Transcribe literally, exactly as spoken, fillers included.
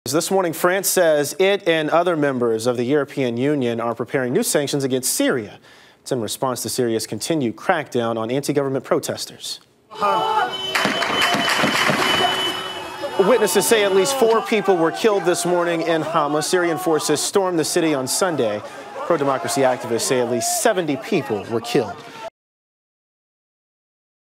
This morning, France says it and other members of the European Union are preparing new sanctions against Syria. It's in response to Syria's continued crackdown on anti-government protesters. Witnesses say at least four people were killed this morning in Hama. Syrian forces stormed the city on Sunday. Pro-democracy activists say at least seventy people were killed.